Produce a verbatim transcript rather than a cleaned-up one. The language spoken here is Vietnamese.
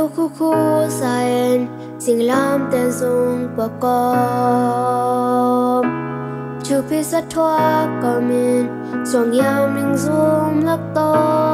khu khu saen sing lam ten sung pa com chu pi sa thoa kamin song yam ning zum lak to